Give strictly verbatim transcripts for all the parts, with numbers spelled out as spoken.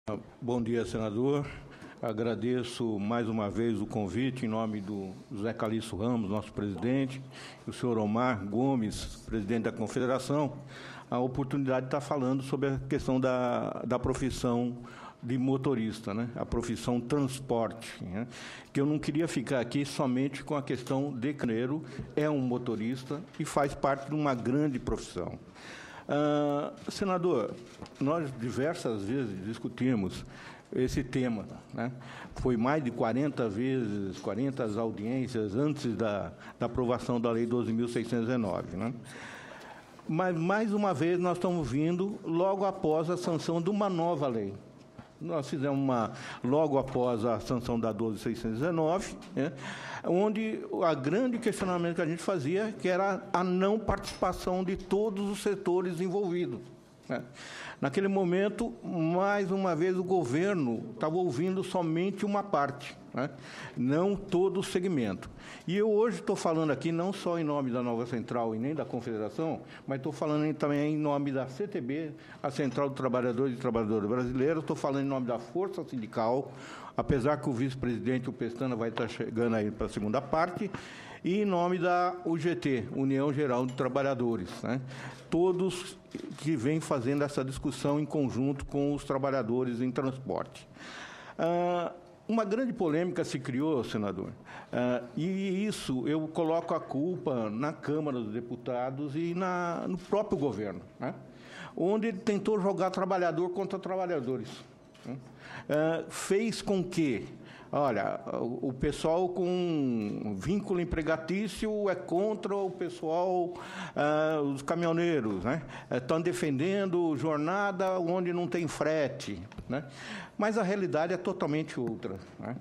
Bom dia, senador. Agradeço mais uma vez o convite em nome do José Calixto Ramos, nosso presidente, e o senhor Omar Gomes, presidente da Confederação, a oportunidade de estar falando sobre a questão da, da profissão de motorista, né? A profissão transporte, né? Que eu não queria ficar aqui somente com a questão de caminhoneiro, é um motorista e faz parte de uma grande profissão. Uh, senador, nós diversas vezes discutimos esse tema, né? Foi mais de quarenta vezes, quarenta audiências antes da, da aprovação da Lei doze mil seiscentos e dezenove, né? Mas, mais uma vez, nós estamos vindo logo após a sanção de uma nova lei. Nós fizemos uma, logo após a sanção da doze mil seiscentos e dezenove, né, onde o grande questionamento que a gente fazia que era a não participação de todos os setores envolvidos, né? Naquele momento, mais uma vez, o governo estava ouvindo somente uma parte, né? Não todo o segmento. E eu hoje estou falando aqui não só em nome da Nova Central e nem da Confederação, mas estou falando também em nome da C T B, a Central dos Trabalhadores e Trabalhadoras Brasileiros, estou falando em nome da Força Sindical, apesar que o vice-presidente, o Pestana, vai estar chegando aí para a segunda parte, e em nome da U G T, União Geral de Trabalhadores, né? Todos que vêm fazendo essa discussão em conjunto com os trabalhadores em transporte. Ah, uma grande polêmica se criou, senador, ah, e isso eu coloco a culpa na Câmara dos Deputados e na, no próprio governo, né? Onde ele tentou jogar trabalhador contra trabalhadores, né? Ah, fez com que, olha, o pessoal com vínculo empregatício é contra o pessoal, ah, os caminhoneiros, né? Estão defendendo jornada onde não tem frete, né? Mas a realidade é totalmente outra, né?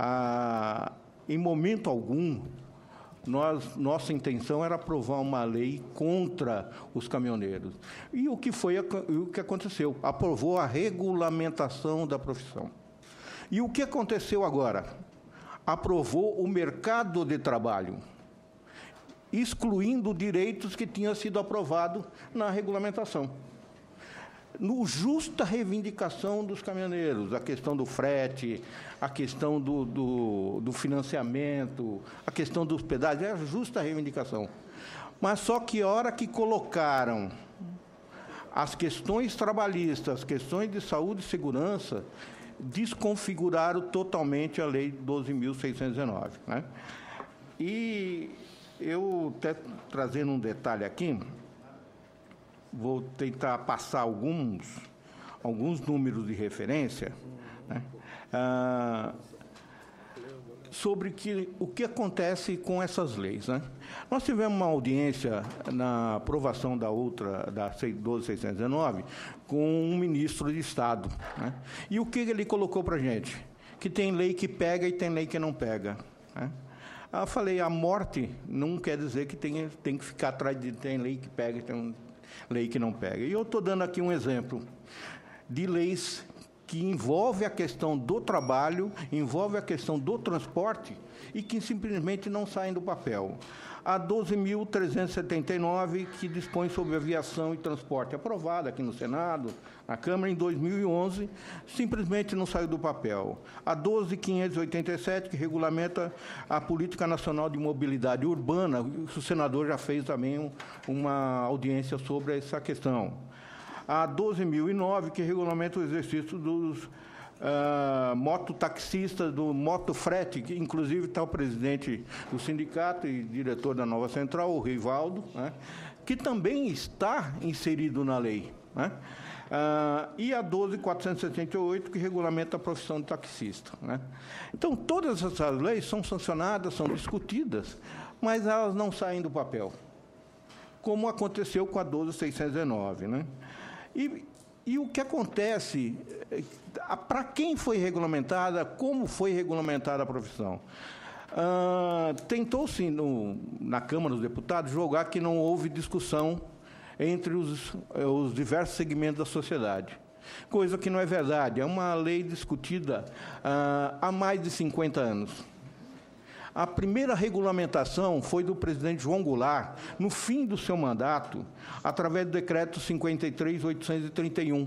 Ah, em momento algum, nós, nossa intenção era aprovar uma lei contra os caminhoneiros. E o que foi o que aconteceu? Aprovou a regulamentação da profissão. E o que aconteceu agora? Aprovou o mercado de trabalho, excluindo direitos que tinham sido aprovados na regulamentação. No justa reivindicação dos caminhoneiros, a questão do frete, a questão do, do, do financiamento, a questão dos pedágios, é a justa reivindicação. Mas só que a hora que colocaram as questões trabalhistas, as questões de saúde e segurança, desconfiguraram totalmente a Lei doze mil seiscentos e dezenove, né? E eu, até trazendo um detalhe aqui, vou tentar passar alguns, alguns números de referência, né? Ah, sobre que, o que acontece com essas leis, né? Nós tivemos uma audiência na aprovação da outra, da doze mil seiscentos e dezenove, com um ministro de Estado, né? E o que ele colocou para a gente? Que tem lei que pega e tem lei que não pega, né? Eu falei, a morte não quer dizer que tem, tem que ficar atrás de tem lei que pega e tem lei que não pega. E eu estou dando aqui um exemplo de leis que envolve a questão do trabalho, envolve a questão do transporte e que simplesmente não saem do papel. A doze mil trezentos e setenta e nove, que dispõe sobre aviação e transporte, aprovada aqui no Senado, na Câmara, em dois mil e onze, simplesmente não saiu do papel. A doze mil quinhentos e oitenta e sete, que regulamenta a Política Nacional de Mobilidade Urbana, o senador já fez também um, uma audiência sobre essa questão. A doze mil e nove, que regulamenta o exercício dos uh, mototaxistas, do motofrete, que inclusive está o presidente do sindicato e diretor da Nova Central, o Rivaldo, né, que também está inserido na lei, né? Uh, e a doze mil quatrocentos e setenta e oito, que regulamenta a profissão de taxista, né? Então, todas essas leis são sancionadas, são discutidas, mas elas não saem do papel, como aconteceu com a doze mil seiscentos e dezenove, né? E, e o que acontece, para quem foi regulamentada, como foi regulamentada a profissão? Ah, tentou-se, na Câmara dos Deputados, jogar que não houve discussão entre os, os diversos segmentos da sociedade, coisa que não é verdade. É uma lei discutida ah, há mais de cinquenta anos. A primeira regulamentação foi do presidente João Goulart, no fim do seu mandato, através do decreto cinquenta e três mil oitocentos e trinta e um,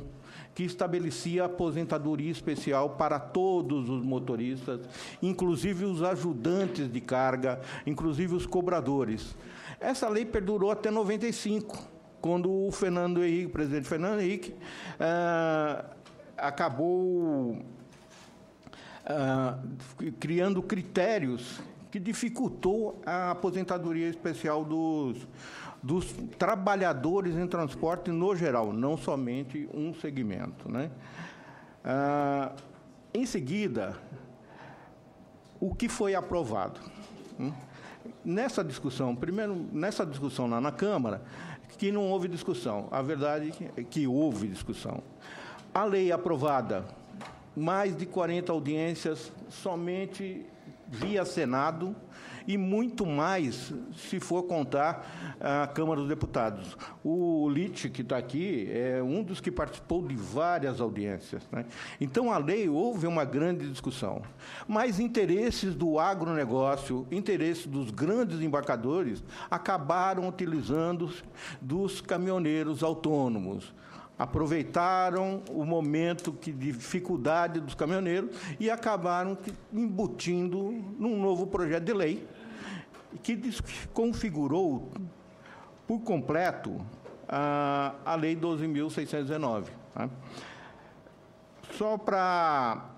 que estabelecia aposentadoria especial para todos os motoristas, inclusive os ajudantes de carga, inclusive os cobradores. Essa lei perdurou até noventa e cinco, quando o Fernando Henrique, o presidente Fernando Henrique, ah, acabou ah, criando critérios que dificultou a aposentadoria especial dos, dos trabalhadores em transporte no geral, não somente um segmento, né? Ah, em seguida, o que foi aprovado? Hum? Nessa discussão, primeiro, nessa discussão lá na Câmara, que não houve discussão. A verdade é que houve discussão. A lei aprovada, mais de quarenta audiências, somente via Senado, e muito mais se for contar a Câmara dos Deputados. O Litt, que está aqui, é um dos que participou de várias audiências, né? Então, a lei, houve uma grande discussão. Mas interesses do agronegócio, interesses dos grandes embarcadores, acabaram utilizando dos caminhoneiros autônomos. Aproveitaram o momento de dificuldade dos caminhoneiros e acabaram embutindo num novo projeto de lei que configurou por completo a, a Lei doze mil seiscentos e dezenove. Tá? Só para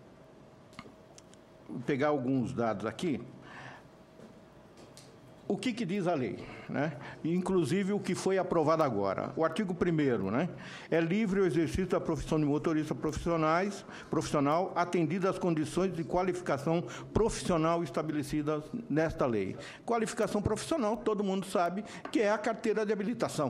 pegar alguns dados aqui, o que, que diz a lei, né? Inclusive o que foi aprovado agora. O artigo primeiro, né? É livre o exercício da profissão de motorista profissionais, profissional, atendido às condições de qualificação profissional estabelecidas nesta lei. Qualificação profissional, todo mundo sabe que é a carteira de habilitação.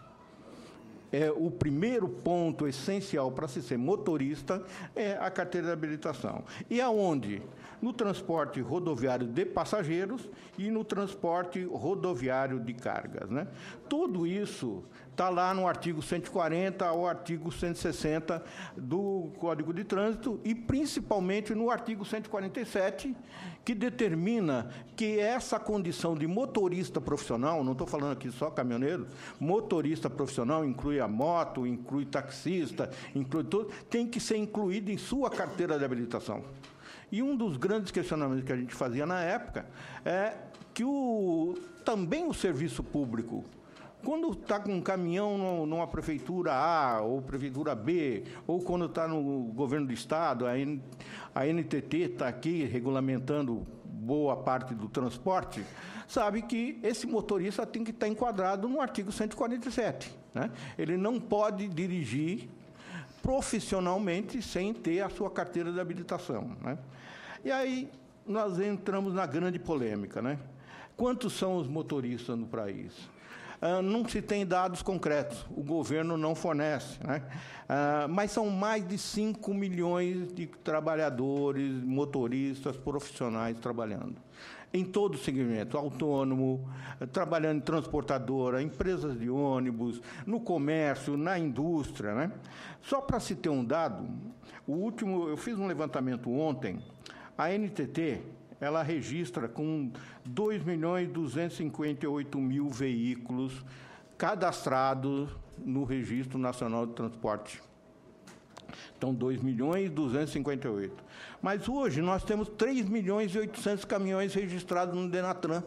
É o primeiro ponto essencial para se ser motorista é a carteira de habilitação. E aonde? No transporte rodoviário de passageiros e no transporte rodoviário de cargas, né? Tudo isso está lá no artigo cento e quarenta ao artigo cento e sessenta do Código de Trânsito e, principalmente, no artigo cento e quarenta e sete, que determina que essa condição de motorista profissional, não estou falando aqui só caminhoneiro, motorista profissional inclui a moto, inclui taxista, inclui tudo, tem que ser incluído em sua carteira de habilitação. E um dos grandes questionamentos que a gente fazia na época é que o, também o serviço público, quando está com um caminhão no, numa prefeitura A ou prefeitura B, ou quando está no governo do Estado, a, N, a N T T está aqui regulamentando boa parte do transporte, sabe que esse motorista tem que estar enquadrado no artigo cento e quarenta e sete. Né? Ele não pode dirigir profissionalmente sem ter a sua carteira de habilitação. Né? E aí nós entramos na grande polêmica. Né? Quantos são os motoristas no país? Ah, não se tem dados concretos, o governo não fornece, né? Ah, mas são mais de cinco milhões de trabalhadores, motoristas, profissionais trabalhando. Em todo o segmento, autônomo, trabalhando em transportadora, empresas de ônibus, no comércio, na indústria, né? Só para se ter um dado, o último, eu fiz um levantamento ontem, a N T T, ela registra com dois milhões duzentos e cinquenta e oito mil veículos cadastrados no Registro Nacional de Transporte. Então, dois milhões duzentos e cinquenta e oito. Mas hoje nós temos três milhões e oitocentos caminhões registrados no Denatran.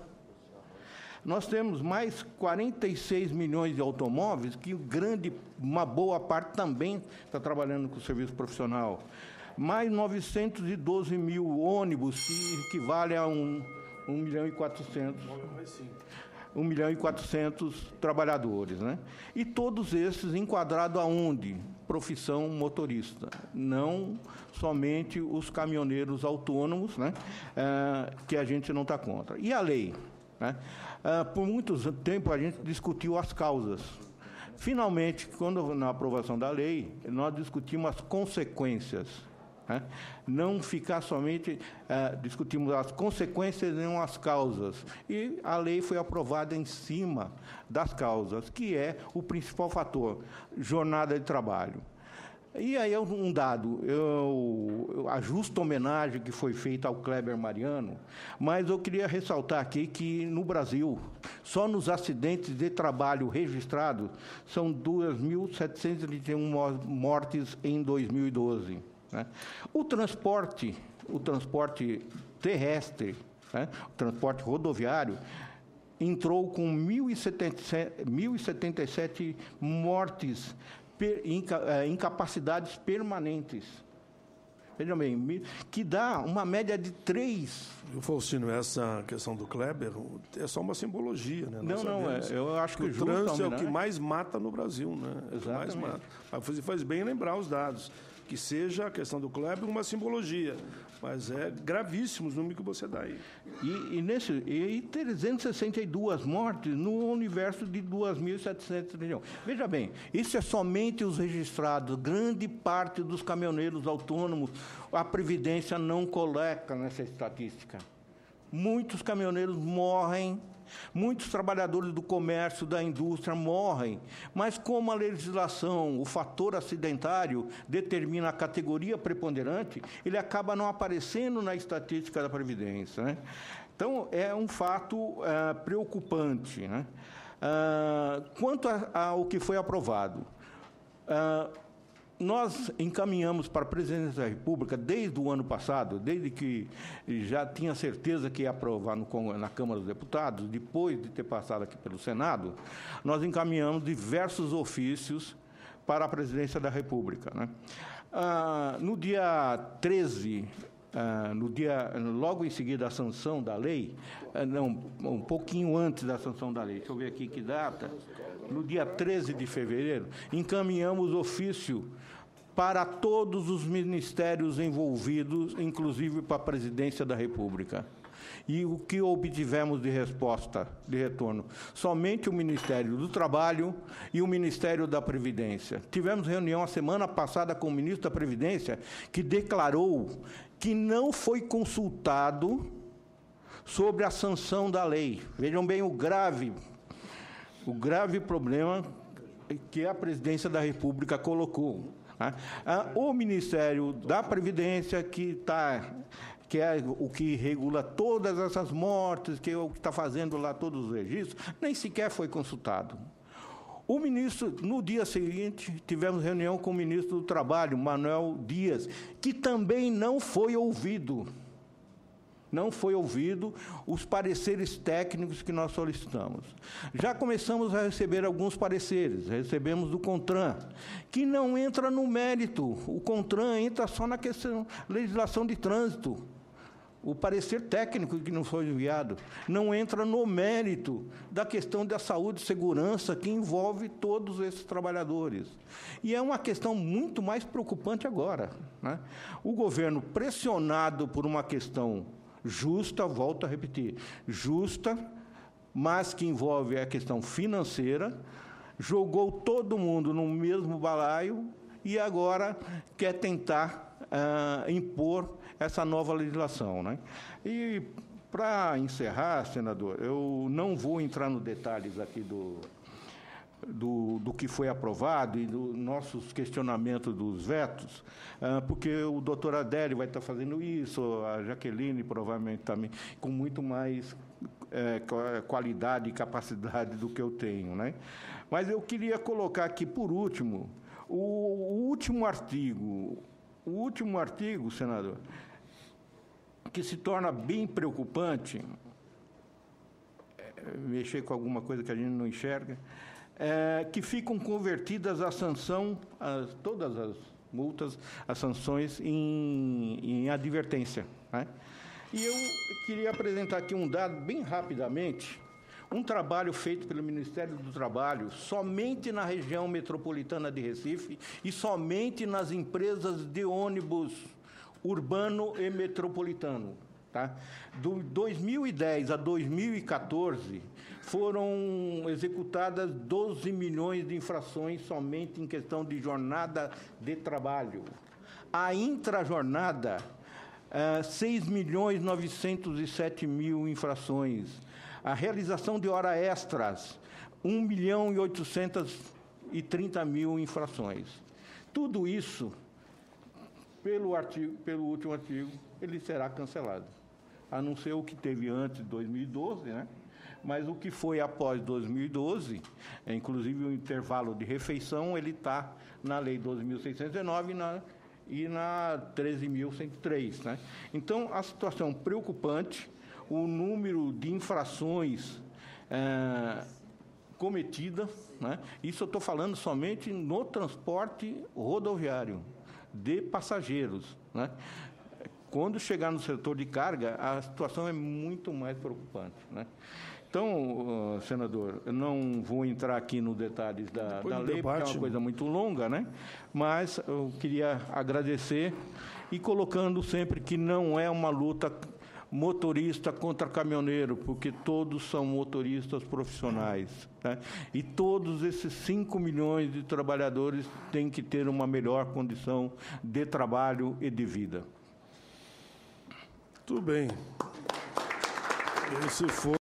Nós temos mais quarenta e seis milhões de automóveis, que grande, uma boa parte também está trabalhando com o serviço profissional. Mais novecentos e doze mil ônibus, que equivale a um, um milhão e quatrocentos. um milhão e quatrocentos trabalhadores, né? E todos esses enquadrados aonde? Profissão motorista, não somente os caminhoneiros autônomos, né? Ah, que a gente não está contra. E a lei? Né? Ah, por muito tempo a gente discutiu as causas. Finalmente, quando na aprovação da lei, nós discutimos as consequências. Né? Não ficar somente uh, discutimos as consequências e não as causas. E a lei foi aprovada em cima das causas, que é o principal fator, jornada de trabalho. E aí, um dado, eu, a justa homenagem que foi feita ao Kleber Mariano, mas eu queria ressaltar aqui que, no Brasil, só nos acidentes de trabalho registrados, são duas mil setecentas e trinta e um mortes em dois mil e doze. Né? O transporte, o transporte terrestre, né? O transporte rodoviário, entrou com mil e setenta e sete mortes, incapacidades permanentes. Vejam bem, que dá uma média de três. Faustino, essa questão do Kleber é só uma simbologia, né? Nós não, não, é, eu acho que, que o trânsito é o que mais mata no Brasil, né? Exatamente. Mais mata. Mas faz bem lembrar os dados, que seja a questão do Kleber uma simbologia, mas é gravíssimo os números que você dá aí. E, e, nesse, e trezentas e sessenta e duas mortes no universo de duas mil e setecentos milhões. Veja bem, isso é somente os registrados. Grande parte dos caminhoneiros autônomos, a Previdência não coleta nessa estatística. Muitos caminhoneiros morrem, muitos trabalhadores do comércio, da indústria morrem, mas como a legislação, o fator acidentário determina a categoria preponderante, ele acaba não aparecendo na estatística da Previdência. Né? Então, é um fato é, preocupante. Né? Ah, quanto a, ao que foi aprovado, ah, nós encaminhamos para a Presidência da República, desde o ano passado, desde que já tinha certeza que ia aprovar no, na Câmara dos Deputados, depois de ter passado aqui pelo Senado, nós encaminhamos diversos ofícios para a Presidência da República. Né? Ah, no dia treze, ah, no dia, logo em seguida da sanção da lei, ah, não, um pouquinho antes da sanção da lei, deixa eu ver aqui que data, no dia treze de fevereiro, encaminhamos ofício para todos os ministérios envolvidos, inclusive para a Presidência da República. E o que obtivemos de resposta, de retorno? Somente o Ministério do Trabalho e o Ministério da Previdência. Tivemos reunião a semana passada com o ministro da Previdência, que declarou que não foi consultado sobre a sanção da lei. Vejam bem o grave, o grave problema que a Presidência da República colocou. O Ministério da Previdência, que, tá, que é o que regula todas essas mortes, que é o que está fazendo lá todos os registros, nem sequer foi consultado. O ministro, no dia seguinte, tivemos reunião com o ministro do Trabalho, Manuel Dias, que também não foi ouvido. Não foi ouvido os pareceres técnicos que nós solicitamos. Já começamos a receber alguns pareceres, recebemos do CONTRAN, que não entra no mérito. O CONTRAN entra só na questão legislação de trânsito. O parecer técnico que não foi enviado não entra no mérito da questão da saúde e segurança que envolve todos esses trabalhadores. E é uma questão muito mais preocupante agora. Né? O governo, pressionado por uma questão justa, volto a repetir, justa, mas que envolve a questão financeira, jogou todo mundo no mesmo balaio e agora quer tentar uh, impor essa nova legislação. Né? E, para encerrar, senador, eu não vou entrar nos detalhes aqui do, do, do que foi aprovado e dos nossos questionamentos dos vetos, uh, porque o doutor Adélio vai estar fazendo isso, a Jaqueline provavelmente também, com muito mais é, qualidade e capacidade do que eu tenho. Né? Mas eu queria colocar aqui, por último, o, o último artigo, o último artigo, senador, que se torna bem preocupante, é, mexer com alguma coisa que a gente não enxerga, é, que ficam convertidas a sanção, as, todas as multas, as sanções em, em advertência. Né? E eu queria apresentar aqui um dado bem rapidamente, um trabalho feito pelo Ministério do Trabalho, somente na região metropolitana de Recife e somente nas empresas de ônibus urbano e metropolitano. Tá? Do dois mil e dez a dois mil e quatorze, foram executadas doze milhões de infrações somente em questão de jornada de trabalho. A intrajornada, eh, seis milhões novecentos e sete mil infrações. A realização de horas extras, um milhão e oitocentos e trinta mil infrações. Tudo isso, pelo, artigo, pelo último artigo, ele será cancelado, a não ser o que teve antes de dois mil e doze, né? Mas o que foi após dois mil e doze, é, inclusive o intervalo de refeição, ele está na Lei doze mil seiscentos e nove e na, e na treze mil cento e três. Né? Então, a situação preocupante, o número de infrações é, cometidas, né? Isso eu estou falando somente no transporte rodoviário de passageiros, né? Quando chegar no setor de carga, a situação é muito mais preocupante, né? Então, uh, senador, eu não vou entrar aqui nos detalhes da, da lei, porque é uma coisa muito longa, né? Mas eu queria agradecer e colocando sempre que não é uma luta motorista contra caminhoneiro, porque todos são motoristas profissionais, né? E todos esses cinco milhões de trabalhadores têm que ter uma melhor condição de trabalho e de vida. Tudo bem. Esse foi